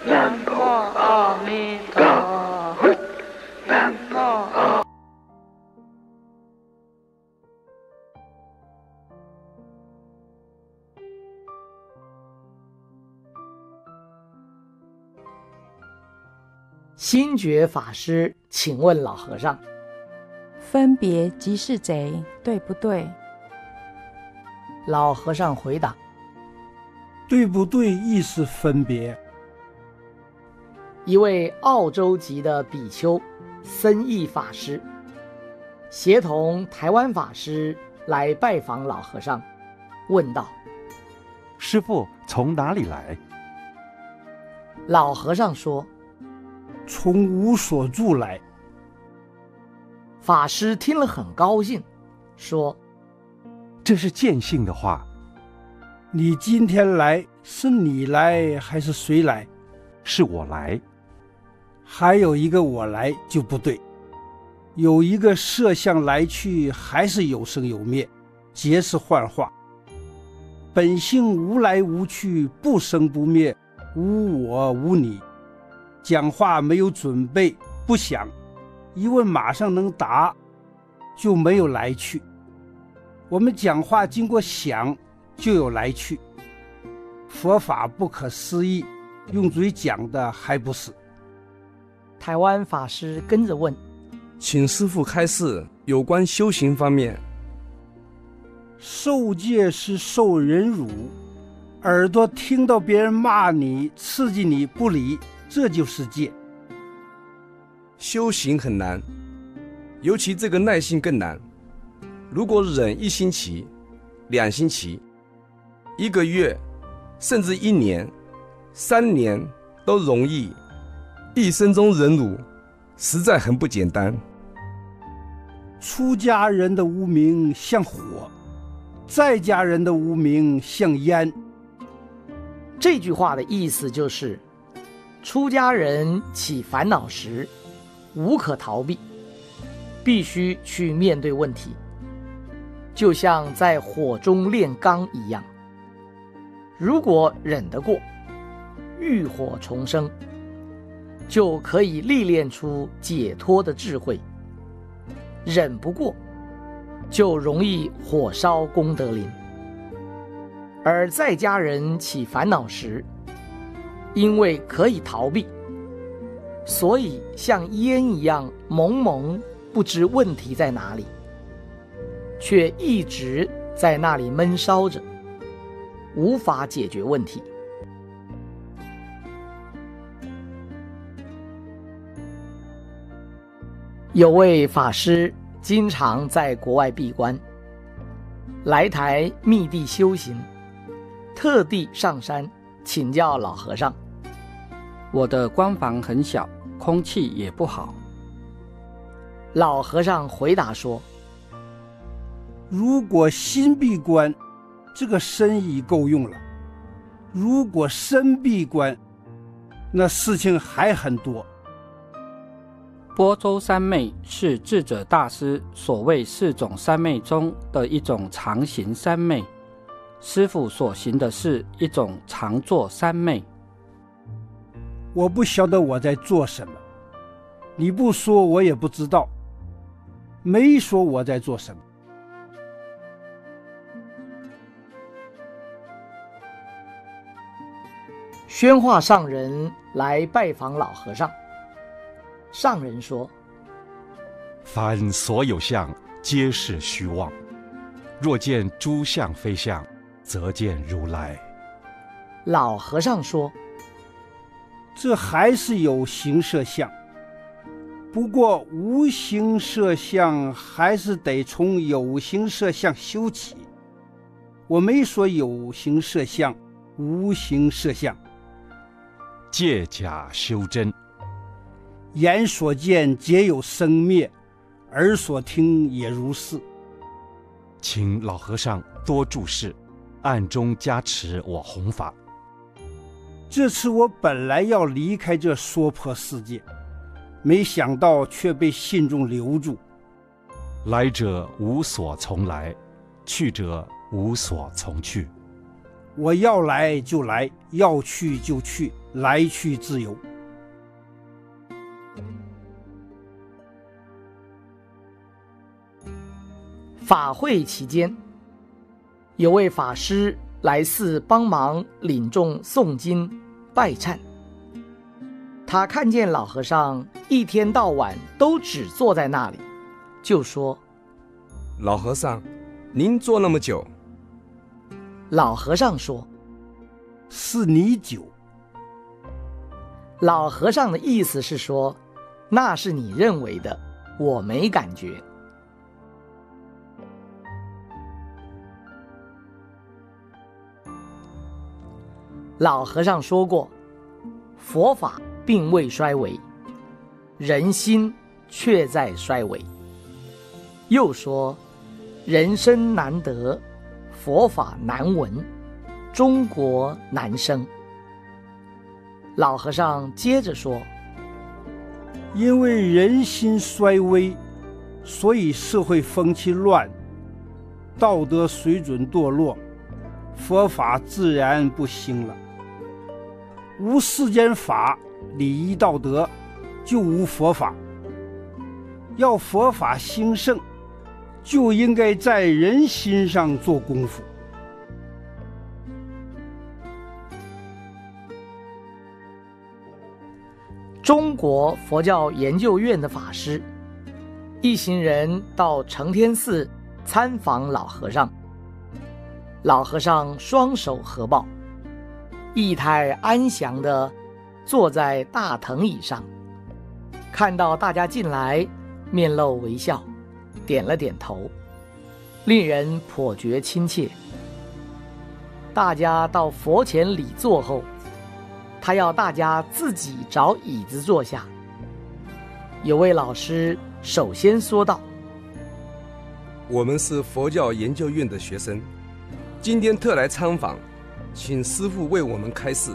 南无阿弥陀佛，南无阿。 心觉法师请问老和尚， 分别即是贼，对不对？ 老和尚回答， 对不对亦是分别。 一位澳洲籍的比丘僧义法师协同台湾法师来拜访老和尚，问道： 师父从哪里来？ 老和尚说： 从无所住来。 法师听了很高兴，说： 这是见性的话。 你今天来，是你来还是谁来？ 是我来。 还有一个我来就不对，有一个色相来去，还是有生有灭，皆是幻化。本性无来无去，不生不灭，无我无你。讲话没有准备，不想，一问马上能答，就没有来去。我们讲话经过想，就有来去。佛法不可思议，用嘴讲的还不是。 台湾法师跟着问： 请师父开示有关修行方面。 受戒是受忍辱，耳朵听到别人骂你、刺激你不理，这就是戒。 修行很难，尤其这个耐性更难。如果忍1星期、2星期、1个月，甚至1年、3年都容易，一生中忍辱实在很不简单。 出家人的无名像火，在家人的无名像烟。 这句话的意思就是，出家人起烦恼时无可逃避，必须去面对问题，就像在火中炼钢一样。如果忍得过，浴火重生，就可以历练出解脱的智慧；忍不过，就容易火烧功德林。而在家人起烦恼时，因为可以逃避，所以像烟一样蒙蒙，不知问题在哪里，却一直在那里闷烧着，无法解决问题。有位法师经常在国外闭关，来台密地修行，特地上山请教老和尚。 我的关房很小，空气也不好。 老和尚回答说： 如果心闭关，这个身已够用了；如果身闭关，那事情还很多。 般舟三昧是智者大师所谓4种三昧中的一种常行三昧，师父所行的是一种常坐三昧。 我不晓得我在做什么，你不说我也不知道，没说我在做什么。 宣化上人来拜访老和尚，上人说： 凡所有相，皆是虚妄。若见诸相非相，则见如来。 老和尚说： 这还是有形色相，不过无形色相还是得从有形色相修起。我没说有形色相、无形色相。 借假修真， 眼所见皆有生灭，耳所听也如是。 请老和尚多注释，暗中加持我弘法。 这次我本来要离开这娑婆世界，没想到却被信众留住。 来者无所从来，去者无所从去。 我要来就来，要去就去，来去自由。 法会期间，有位法师来寺帮忙领众诵经拜忏。他看见老和尚一天到晚都只坐在那里，就说： 老和尚，您坐那么久？ 老和尚说： 是你久。 老和尚的意思是说，那是你认为的，我没感觉。老和尚说过，佛法并未衰微，人心却在衰微。又说，人生难得，佛法难闻，中国难生。老和尚接着说， 因为人心衰微，所以社会风气乱，道德水准堕落，佛法自然不兴了。无世间法，礼仪道德，就无佛法。要佛法兴盛，就应该在人心上做功夫。 中国佛教研究院的法师一行人到承天寺参访老和尚。老和尚双手合抱，意态安详地坐在大藤椅上，看到大家进来，面露微笑，点了点头，令人颇觉亲切。大家到佛前礼坐后，他要大家自己找椅子坐下。有位老师首先说道： 我们是佛教研究院的学生，今天特来参访，请师父为我们开示。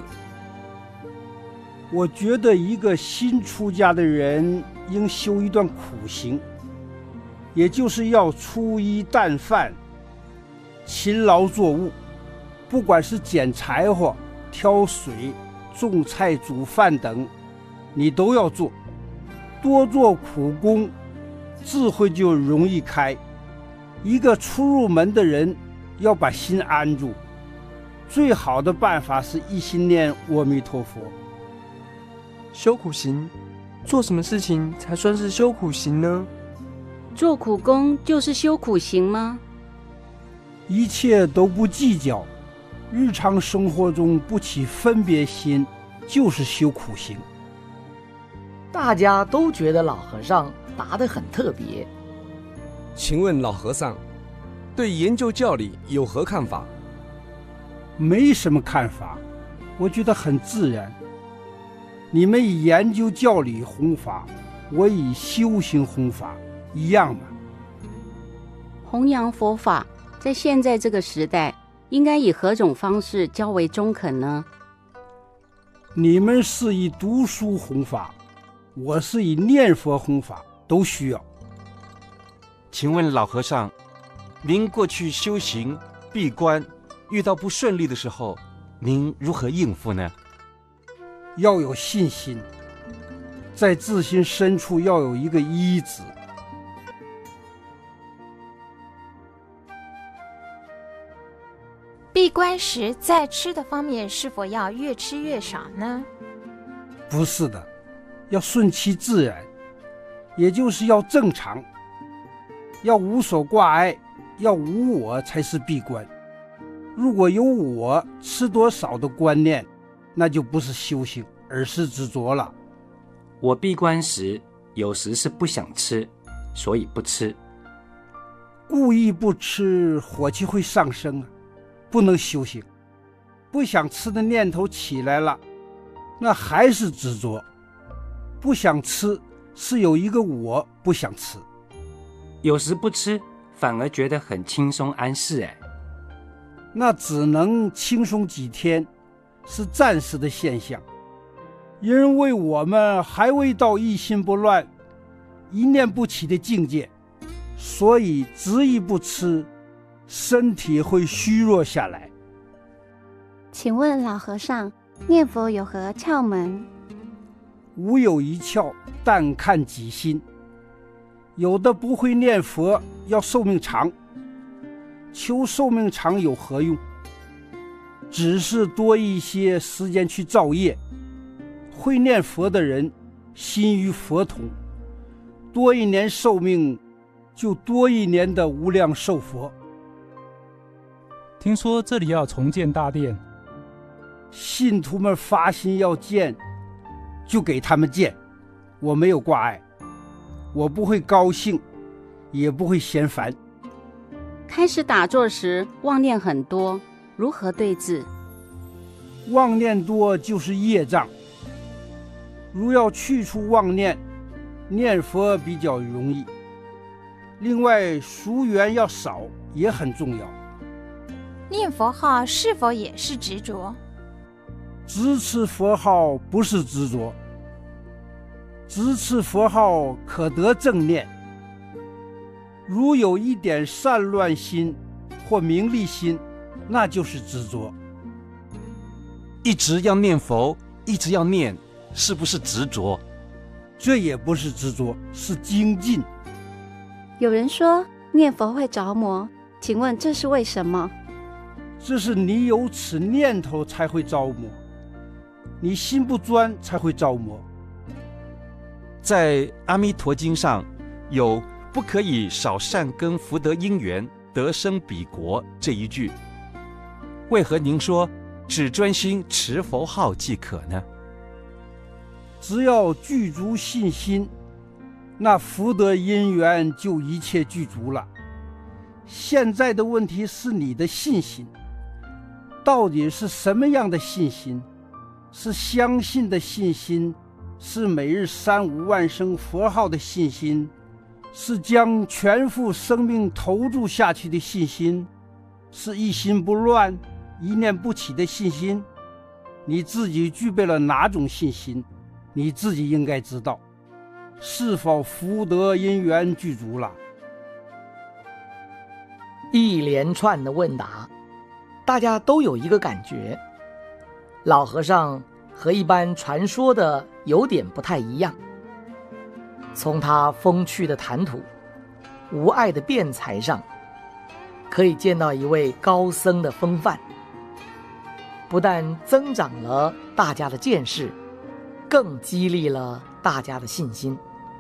我觉得一个新出家的人应修一段苦行，也就是要粗衣淡饭，勤劳作物，不管是捡柴火、挑水、种菜、煮饭等，你都要做，多做苦功，智慧就容易开。一个初入门的人要把心安住，最好的办法是一心念阿弥陀佛。 修苦行，做什么事情才算是修苦行呢？ 做苦功就是修苦行吗？ 一切都不计较，日常生活中不起分别心，就是修苦行。 大家都觉得老和尚答得很特别。 请问老和尚，对研究教理有何看法？ 没什么看法，我觉得很自然。你们以研究教理弘法，我以修行弘法，一样嘛。 弘扬佛法，在现在这个时代，应该以何种方式较为中肯呢？ 你们是以读书弘法，我是以念佛弘法，都需要。 请问老和尚，您过去修行闭关，遇到不顺利的时候，您如何应付呢？ 要有信心，在自心深处要有一个依止。 闭关时在吃的方面是否要越吃越少呢？ 不是的，要顺其自然，也就是要正常，要无所挂碍，要无我才是闭关。如果有我，吃多少的观念，那就不是修行，而是执着了。 我闭关时有时是不想吃，所以不吃。 故意不吃，火气会上升啊，不能修行。不想吃的念头起来了，那还是执着。不想吃是有一个我不想吃。 有时不吃反而觉得很轻松安适哎。 那只能轻松几天，是暂时的现象。因为我们还未到一心不乱、一念不起的境界，所以执意不吃，身体会虚弱下来。 请问老和尚，念佛有何窍门？ 无有一窍，但看己心。有的不会念佛，要寿命长，求寿命长有何用？只是多一些时间去造业。会念佛的人心与佛同，多一年寿命，就多一年的无量寿佛。 听说这里要重建大殿， 信徒们发心要建，就给他们建。我没有挂碍，我不会高兴，也不会嫌烦。 开始打坐时妄念很多，如何对治？ 妄念多就是业障，如要去除妄念，念佛比较容易。另外俗缘要少也很重要。 念佛号是否也是执着？ 执持佛号不是执着，执持佛号可得正念。如有一点散乱心或名利心，那就是执着。 一直要念佛，一直要念，是不是执着？ 这也不是执着，是精进。 有人说念佛会着魔，请问这是为什么？ 这是你有此念头才会着魔，你心不专才会着魔。 在《阿弥陀经》上有“不可以少善根福德因缘得生彼国”这一句，为何您说只专心持佛号即可呢？ 只要具足信心，那福德因缘就一切具足了。现在的问题是你的信心，到底是什么样的信心？是相信的信心，是每日3、5万声佛号的信心，是将全副生命投注下去的信心，是一心不乱、一念不起的信心。你自己具备了哪种信心，你自己应该知道，是否福德因缘具足了。 一连串的问答，大家都有一个感觉，老和尚和一般传说的有点不太一样。从他风趣的谈吐、无碍的辩才上，可以见到一位高僧的风范，不但增长了大家的见识，更激励了大家的信心。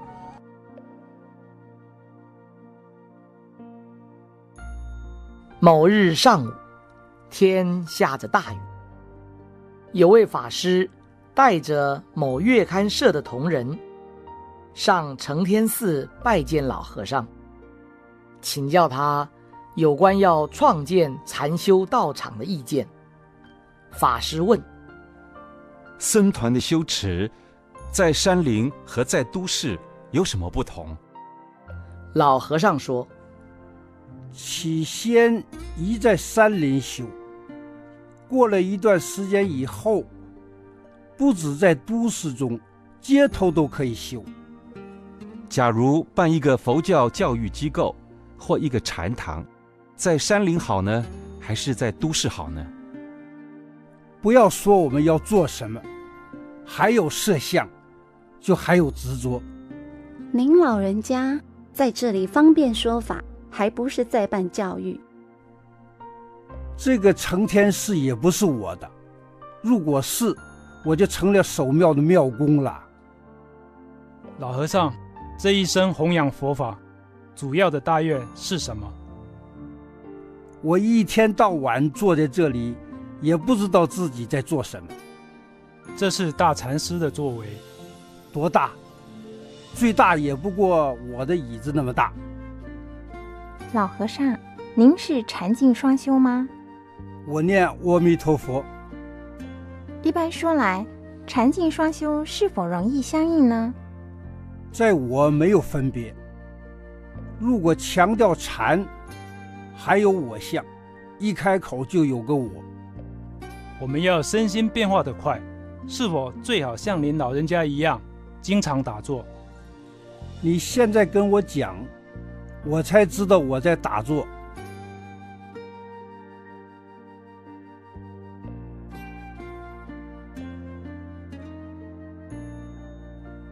某日上午，天下着大雨，有位法师带着某月刊社的同仁上承天寺拜见老和尚，请教他有关要创建禅修道场的意见。法师问： 僧团的修持在山林和在都市有什么不同？ 老和尚说： 起先宜在山林修，过了一段时间以后，不止在都市中，街头都可以修。 假如办一个佛教教育机构或一个禅堂，在山林好呢，还是在都市好呢？ 不要说我们要做什么，还有设想，就还有执着。 您老人家在这里方便说法，还不是在办教育？ 这个承天寺也不是我的，如果是，我就成了守庙的庙公了。 老和尚，这一生弘扬佛法，主要的大愿是什么？ 我一天到晚坐在这里，也不知道自己在做什么。 这是大禅师的作为。 多大？最大也不过我的椅子那么大。 老和尚，您是禅净双修吗？ 我念阿弥陀佛。 一般说来，禅净双修是否容易相应呢？ 在我没有分别。如果强调禅，还有我相，一开口就有个我。 我们要身心变化得快，是否最好像您老人家一样，经常打坐？ 你现在跟我讲，我才知道我在打坐。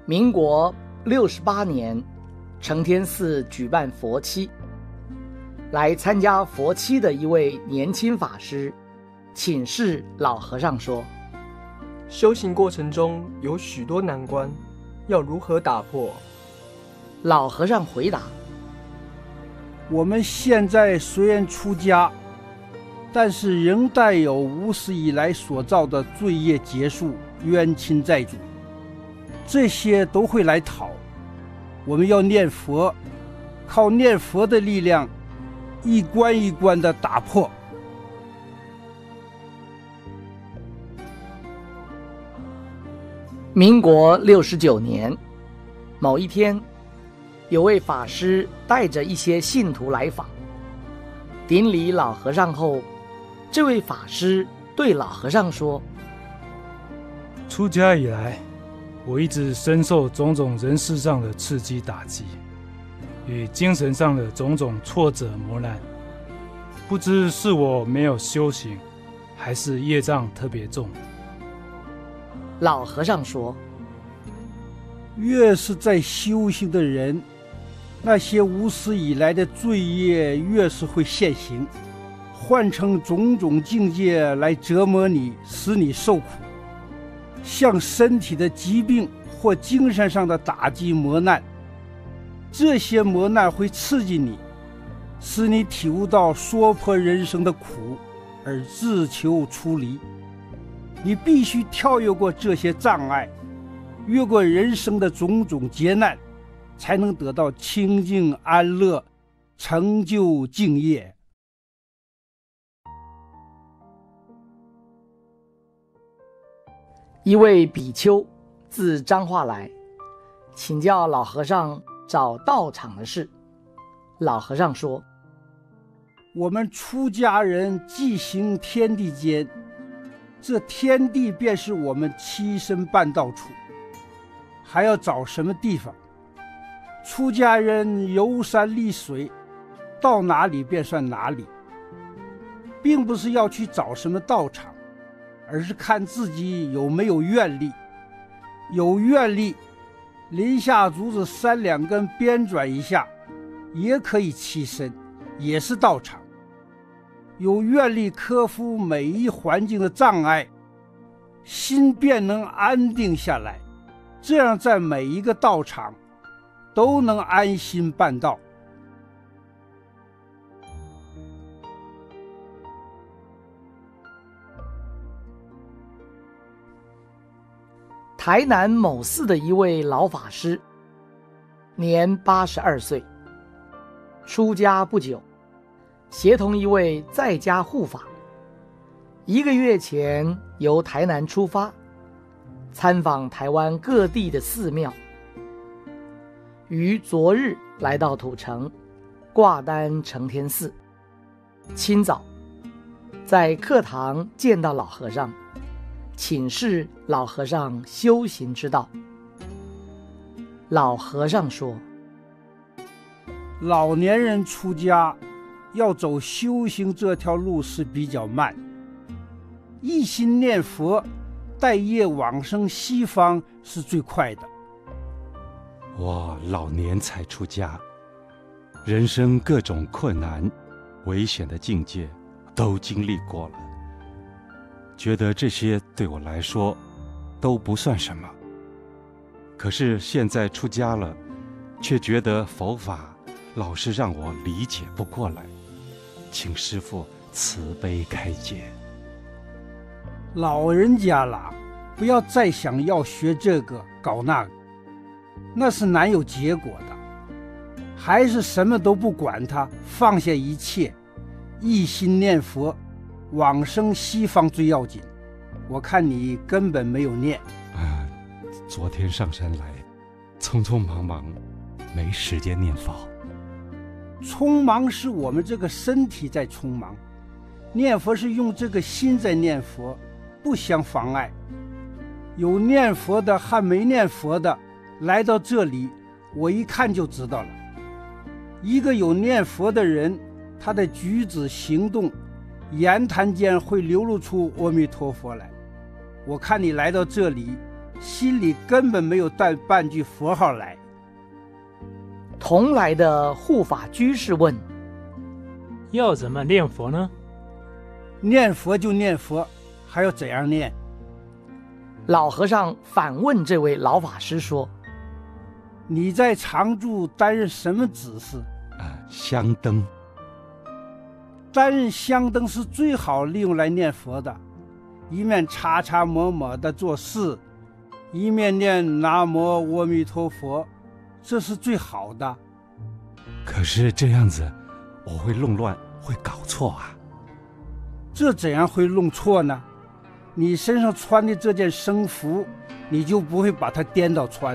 民国68年，承天寺举办佛七，来参加佛七的一位年轻法师请示老和尚说： 修行过程中有许多难关，要如何打破？ 老和尚回答： 我们现在虽然出家，但是仍带有无始以来所造的罪业结束、冤亲债主，这些都会来讨。我们要念佛，靠念佛的力量，一关一关的打破。 民国69年，某一天，有位法师带着一些信徒来访，顶礼老和尚后，这位法师对老和尚说： 出家以来，我一直深受种种人事上的刺激打击，与精神上的种种挫折磨难，不知是我没有修行，还是业障特别重。 老和尚说： 越是在修行的人，那些无始以来的罪业越是会现行，换成种种境界来折磨你，使你受苦。像身体的疾病或精神上的打击磨难，这些磨难会刺激你，使你体悟到说破人生的苦，而自求出离。你必须跳跃过这些障碍，越过人生的种种劫难，才能得到清净安乐，成就净业。 一位比丘自彰化来，请教老和尚找道场的事。老和尚说： 我们出家人既行天地间，这天地便是我们栖身半道处，还要找什么地方？出家人游山历水，到哪里便算哪里，并不是要去找什么道场，而是看自己有没有愿力。有愿力，临下足子3两根编转一下，也可以栖身，也是道场。有愿力克服每一环境的障碍，心便能安定下来，这样在每一个道场都能安心办道。 台南某寺的一位老法师，年82岁，出家不久，协同一位在家护法，1个月前由台南出发，参访台湾各地的寺庙，于昨日来到土城，挂单承天寺。清早，在课堂见到老和尚，请示老和尚修行之道。老和尚说： 老年人出家要走修行这条路是比较慢，一心念佛，待业往生西方是最快的。 我老年才出家，人生各种困难、危险的境界都经历过了，觉得这些对我来说都不算什么。可是现在出家了，却觉得佛法老是让我理解不过来，请师父慈悲开解。 老人家了，不要再想要学这个搞那个，那是难有结果的。还是什么都不管它，放下一切，一心念佛，往生西方最要紧。我看你根本没有念。 昨天上山来，匆匆忙忙，没时间念佛。 匆忙是我们这个身体在匆忙，念佛是用这个心在念佛，不相妨碍。有念佛的和没念佛的来到这里，我一看就知道了。一个有念佛的人，他的举止行动言谈间会流露出阿弥陀佛来。我看你来到这里， 心里根本没有带半句佛号来。 同来的护法居士问： 要怎么念佛呢？ 念佛就念佛，还要怎样念？ 老和尚反问这位老法师说： 你在常住担任什么指示？ 香灯。 担任香灯是最好利用来念佛的，一面擦擦抹抹的做事，一面念南无阿弥陀佛，这是最好的。 可是这样子我会弄乱，会搞错啊。 这怎样会弄错呢？你身上穿的这件僧服，你就不会把它颠倒穿。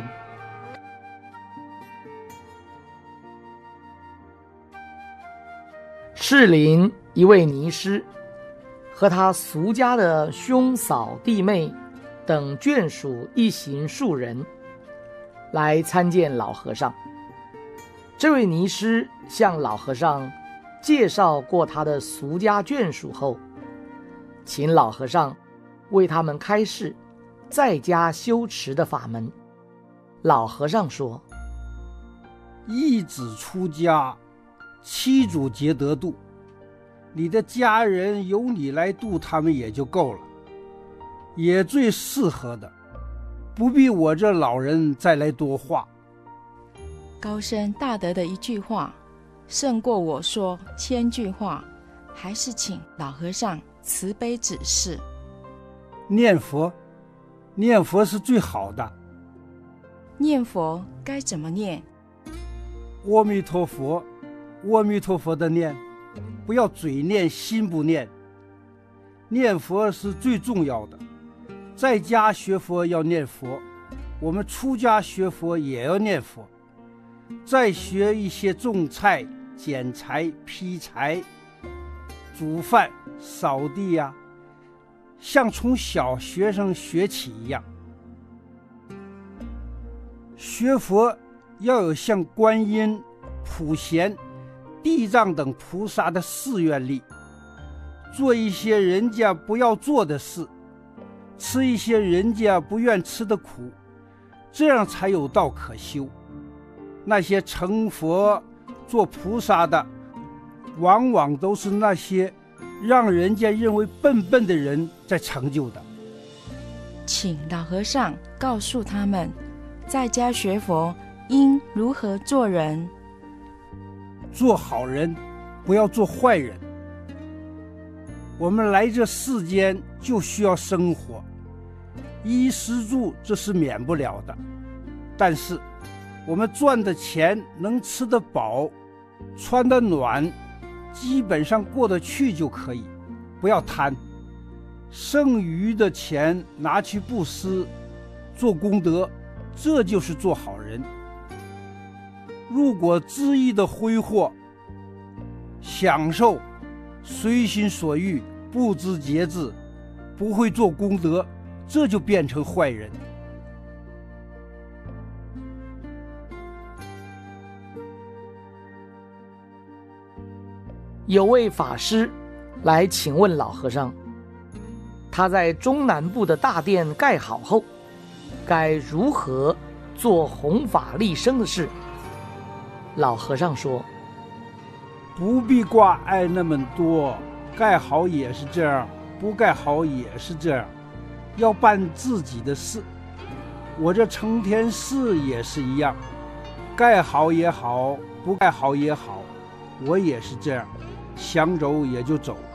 士林一位尼师和他俗家的兄嫂弟妹等眷属一行数人来参见老和尚。这位尼师向老和尚介绍过他的俗家眷属后，请老和尚为他们开示在家修持的法门。老和尚说： 一子出家，七祖皆得度，你的家人由你来度他们也就够了，也最适合的，不必我这老人再来多话。 高深大德的一句话，胜过我说1000句话，还是请老和尚慈悲指示。 念佛，念佛是最好的。 念佛该怎么念？ 阿弥陀佛，阿弥陀佛的念，不要嘴念心不念。念佛是最重要的，在家学佛要念佛，我们出家学佛也要念佛。再学一些种菜、捡柴、劈柴、煮饭、扫地呀，像从小学生学起一样。学佛要有像观音、普贤、地藏等菩萨的誓愿力，做一些人家不要做的事，吃一些人家不愿吃的苦，这样才有道可修。那些成佛做菩萨的，往往都是那些让人家认为笨笨的人在成就的。 请老和尚告诉他们，在家学佛应如何做人。 做好人，不要做坏人。我们来这世间就需要生活，衣食住这是免不了的，但是我们赚的钱能吃得饱，穿得暖，基本上过得去就可以，不要贪。剩余的钱拿去布施，做功德，这就是做好人。如果恣意的挥霍，享受，随心所欲，不知节制，不会做功德，这就变成坏人。 有位法师来请问老和尚，他在中南部的大殿盖好后，该如何做弘法利生的事？老和尚说： 不必挂碍那么多，盖好也是这样，不盖好也是这样，要办自己的事。我这承天寺也是一样，盖好也好，不盖好也好，我也是这样，想走也就走。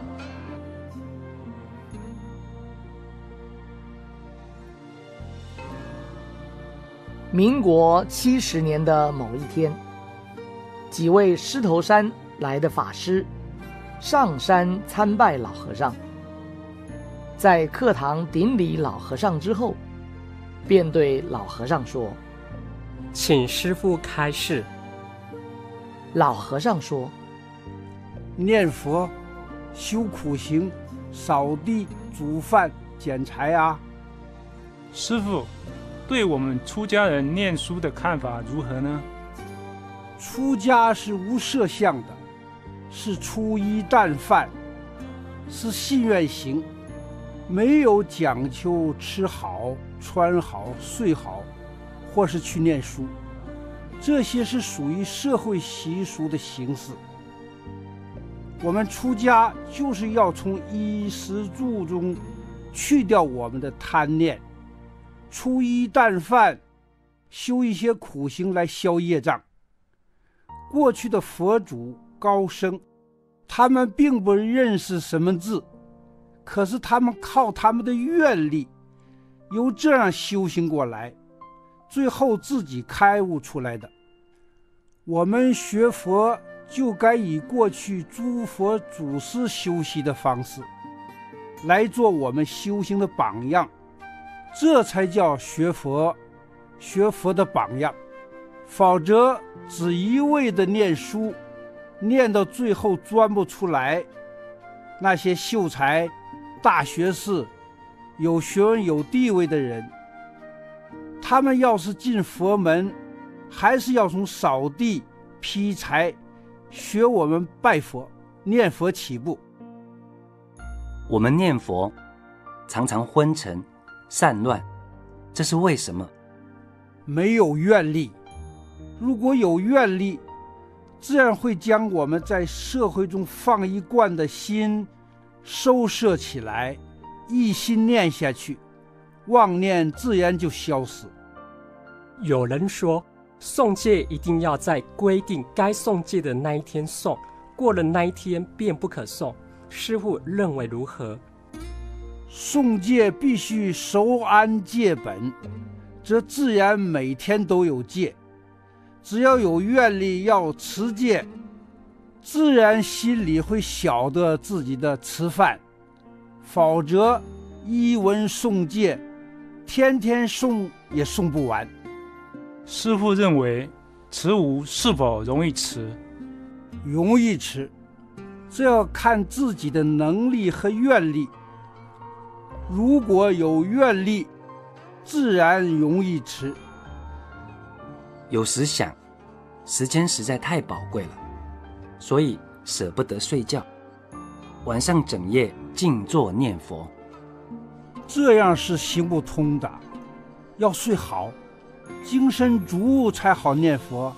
民国70年的某一天，几位狮头山来的法师上山参拜老和尚，在课堂顶礼老和尚之后，便对老和尚说： 请师父开示。 老和尚说： 念佛，修苦行，扫地、煮饭、捡柴啊。 师父，对我们出家人念书的看法如何呢？ 出家是无设相的，是粗衣淡饭，是信愿行，没有讲究吃好穿好、睡好，或是去念书，这些是属于社会习俗的形式。我们出家就是要从衣食住中去掉我们的贪念，粗衣淡饭，修一些苦行来消业障。过去的佛祖高僧，他们并不认识什么字，可是他们靠他们的愿力，由这样修行过来，最后自己开悟出来的。我们学佛就该以过去诸佛祖师修习的方式来做我们修行的榜样，这才叫学佛的榜样。否则只一味的念书，念到最后钻不出来，那些秀才、大学士、有学问有地位的人，他们要是进佛门，还是要从扫地、劈柴学我们拜佛、念佛起步。 我们念佛常常昏沉、散乱，这是为什么？ 没有愿力。如果有愿力，自然会将我们在社会中放一贯的心收摄起来，一心念下去，妄念自然就消失。 有人说诵戒一定要在规定该诵戒的那一天诵，过了那一天便不可诵，师父认为如何？ 诵戒必须熟谙戒本，则自然每天都有戒。只要有愿力要持戒，自然心里会晓得自己的吃饭，否则一文诵戒，天天诵也诵不完。 师父认为持无是否容易持？ 容易持，这要看自己的能力和愿力。如果有愿力，自然容易持。 有时想，时间实在太宝贵了，所以舍不得睡觉，晚上整夜静坐念佛。 这样是行不通的，要睡好，精神足才好念佛。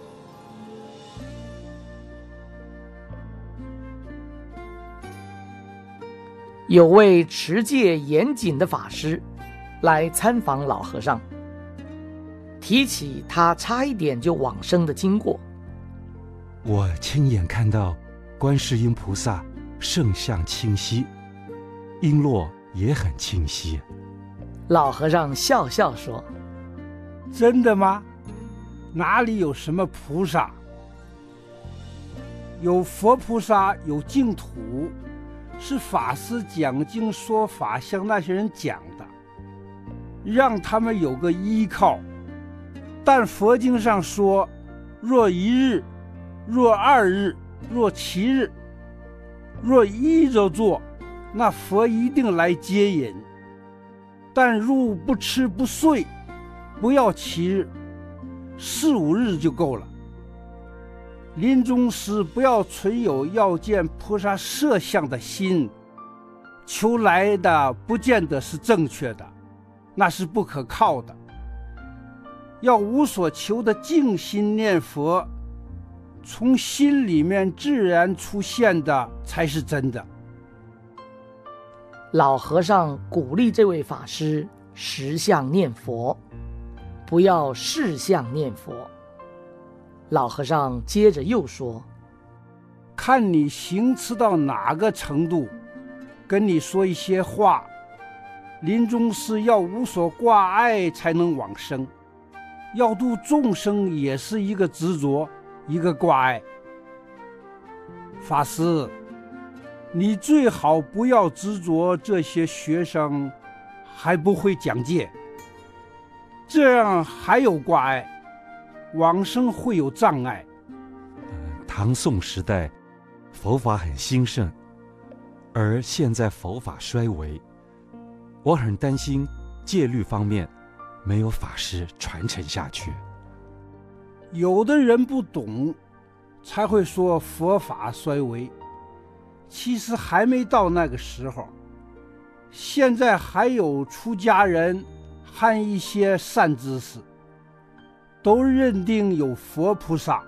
有位持戒严谨的法师来参访老和尚，提起他差一点就往生的经过。 我亲眼看到观世音菩萨圣像清晰，璎珞也很清晰。 老和尚笑笑说： 真的吗？哪里有什么菩萨？有佛菩萨，有净土，是法师讲经说法向那些人讲的，让他们有个依靠。但佛经上说，若一日，若二日，若七日，若依着做，那佛一定来接引。但若不吃不睡，不要7日，4、5日就够了。临终时不要存有要见菩萨摄像的心，求来的不见得是正确的，那是不可靠的。要无所求的静心念佛，从心里面自然出现的才是真的。 老和尚鼓励这位法师实相念佛，不要事相念佛。老和尚接着又说： 看你行持到哪个程度，跟你说一些话，临终时要无所挂碍才能往生。要度众生也是一个执着，一个挂碍。法师，你最好不要执着这些学生还不会讲戒，这样还有挂碍，往生会有障碍。 唐宋时代佛法很兴盛，而现在佛法衰微，我很担心戒律方面没有法师传承下去。 有的人不懂，才会说佛法衰微，其实还没到那个时候。现在还有出家人， 和一些善知识，都认定有佛菩萨，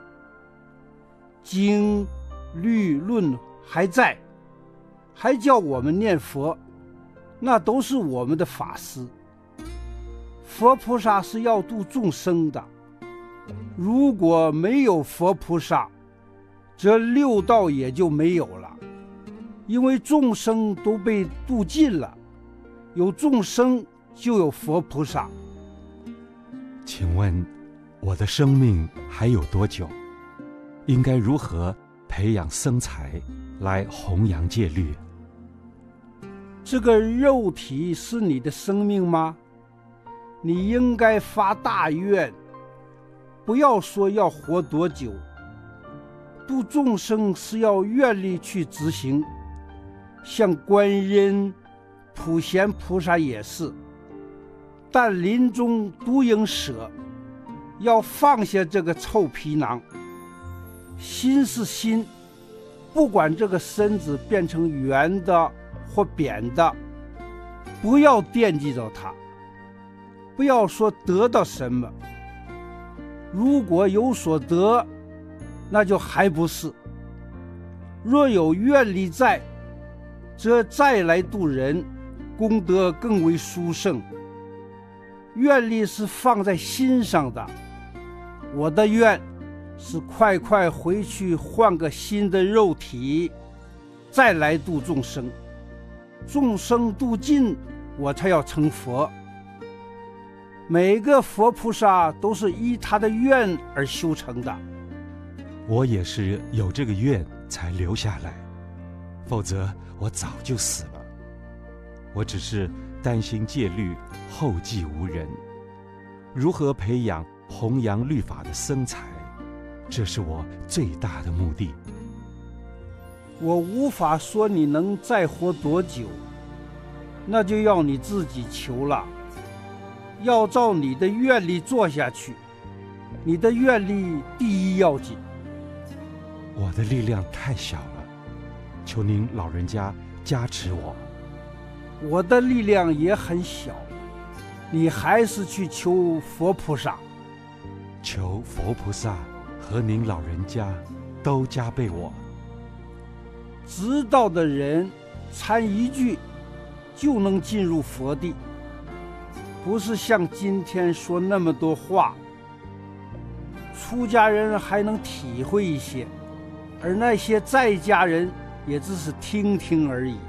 经律论还在，还叫我们念佛，那都是我们的法师。佛菩萨是要度众生的，如果没有佛菩萨，这六道也就没有了，因为众生都被度尽了，有众生就有佛菩萨。 请问我的生命还有多久？应该如何培养僧才来弘扬戒律？ 这个肉体是你的生命吗？你应该发大愿，不要说要活多久，度众生是要愿力去执行。像观音、普贤菩萨也是，但临终都应舍，要放下这个臭皮囊。心是心，不管这个身子变成圆的或扁的，不要惦记着它，不要说得到什么，如果有所得，那就还不是。若有愿力在，则再来度人，功德更为殊胜。愿力是放在心上的，我的愿是快快回去换个新的肉体，再来度众生。众生度尽，我才要成佛。每个佛菩萨都是依他的愿而修成的。 我也是有这个愿才留下来，否则我早就死了。我只是担心戒律后继无人，如何培养弘扬律法的僧才，这是我最大的目的。 我无法说你能再活多久，那就要你自己求了，要照你的愿力做下去，你的愿力第一要紧。 我的力量太小了，求您老人家加持我。 我的力量也很小，你还是去求佛菩萨。 求佛菩萨和您老人家都加倍我。 知道的人参一句就能进入佛地，不是像今天说那么多话。出家人还能体会一些，而那些在家人也只是听听而已。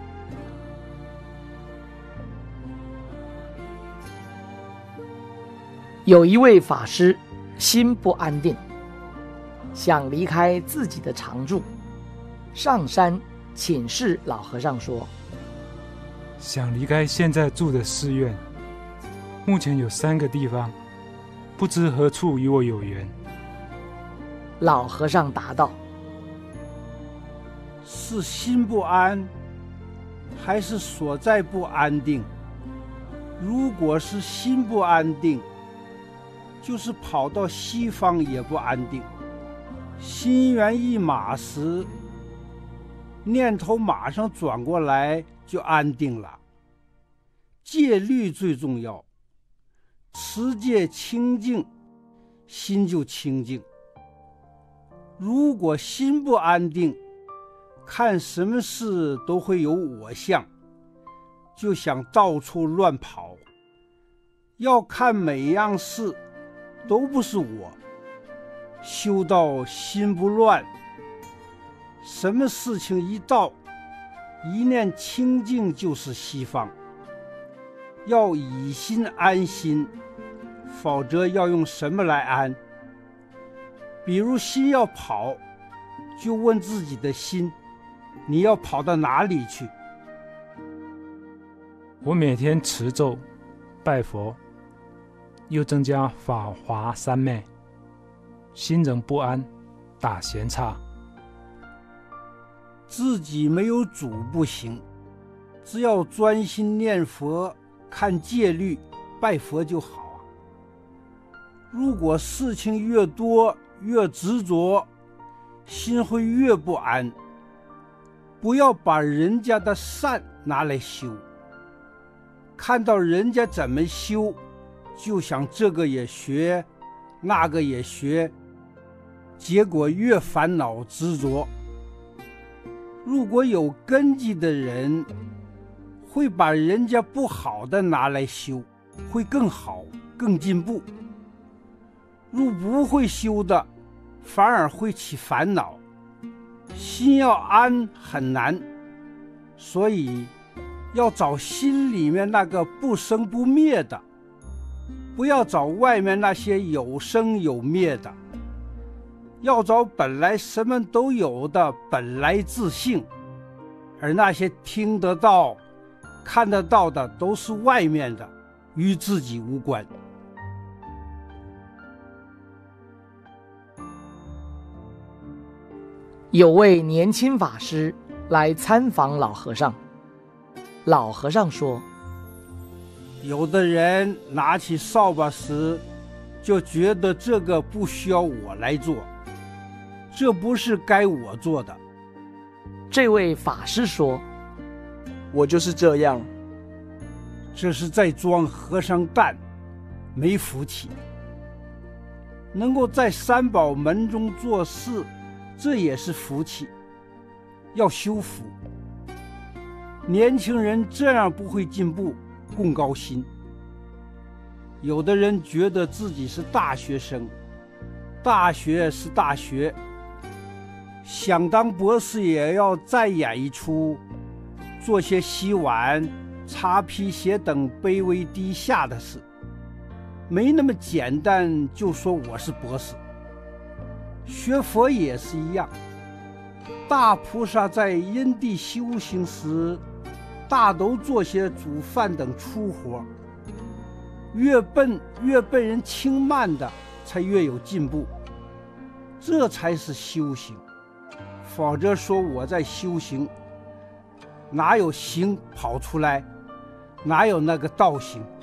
有一位法师心不安定，想离开自己的常住，上山请示老和尚说： 想离开现在住的寺院，目前有3个地方，不知何处与我有缘。 老和尚答道： 是心不安，还是所在不安定？如果是心不安定，就是跑到西方也不安定。心猿意马时，念头马上转过来就安定了。戒律最重要，持戒清净，心就清净。如果心不安定，看什么事都会有我相，就想到处乱跑。要看每样事都不是我，修到心不乱，什么事情一到，一念清净就是西方。要以心安心，否则要用什么来安？比如心要跑，就问自己的心，你要跑到哪里去？ 我每天持咒、拜佛，又增加法华三昧，心仍不安，打闲岔。 自己没有主不行，只要专心念佛、看戒律、拜佛就好啊。如果事情越多，越执着，心会越不安。不要把人家的善拿来修，看到人家怎么修， 就想这个也学，那个也学，结果越烦恼执着。如果有根基的人，会把人家不好的拿来修，会更好，更进步。如不会修的，反而会起烦恼，心要安很难。所以要找心里面那个不生不灭的，不要找外面那些有生有灭的，要找本来什么都有的本来自性。而那些听得到看得到的都是外面的，与自己无关。 有位年轻法师来参访老和尚，老和尚说， 有的人拿起扫把时就觉得这个不需要我来做，这不是该我做的。 这位法师说， 我就是这样。 这是在装和尚蛋，没福气。能够在三宝门中做事，这也是福气，要修福。年轻人这样不会进步，共高薪。有的人觉得自己是大学生，大学是大学，想当博士也要再演一出，做些洗碗、擦皮鞋等卑微低下的事，没那么简单就说我是博士。学佛也是一样，大菩萨在因地修行时，大都做些煮饭等粗活，越被人轻慢的，才越有进步，这才是修行。否则说我在修行，哪有行跑出来，哪有那个道行？